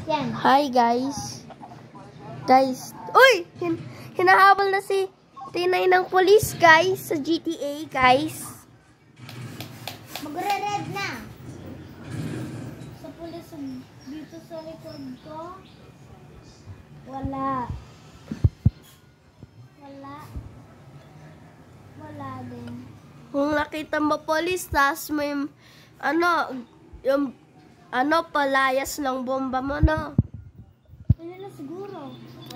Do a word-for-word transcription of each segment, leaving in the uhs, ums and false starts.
Yan. Hi guys. Guys. Uy! Hin hinahabol na si Tinay ng police guys sa G T A guys. Magre-red na. Sa police dito sa likod ko. Wala. Wala. Wala din. Kung nakita mo police, tas may ano, yung ano, palayas ng bomba mo, no? Ano na siguro?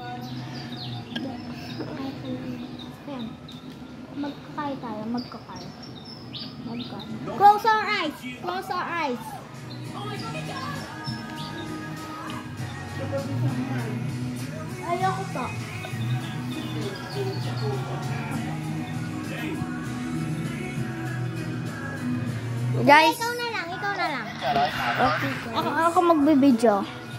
Magkakay tayo, magkakay. Magkakay. Close our eyes! Close our eyes! Ayoko to. Guys, Ikaw na lang, ikaw na lang. okay. Ako, ako magbibideo.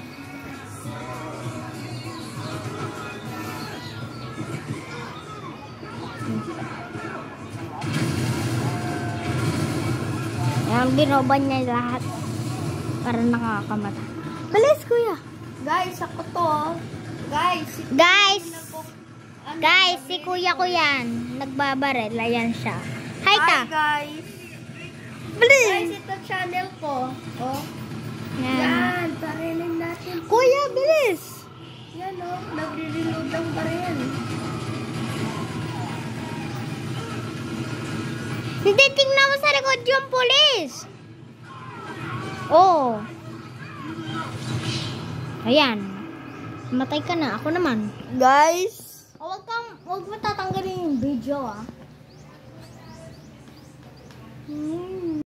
Yan, binoban niya lahat. Para nakakamata. Bilis, kuya. Guys, ako to, oh. Guys, si Guys! ano, Guys, si kuya ko yan. Nagbabarel. Ayan siya. Hi, ta. Hi guys. Bilis! Guys, ito channel ko. Oh. Yan. Yan, parinin natin. Kuya, bilis! Yan, oh. Nagre-reload ang baril. Hindi, tingnan mo sa likod yung pulis. Oh. Ayan. Matay ka na. Ako naman. Guys. Oh, wag kang, wag mo tatanggalin yung video, ah. Hmm.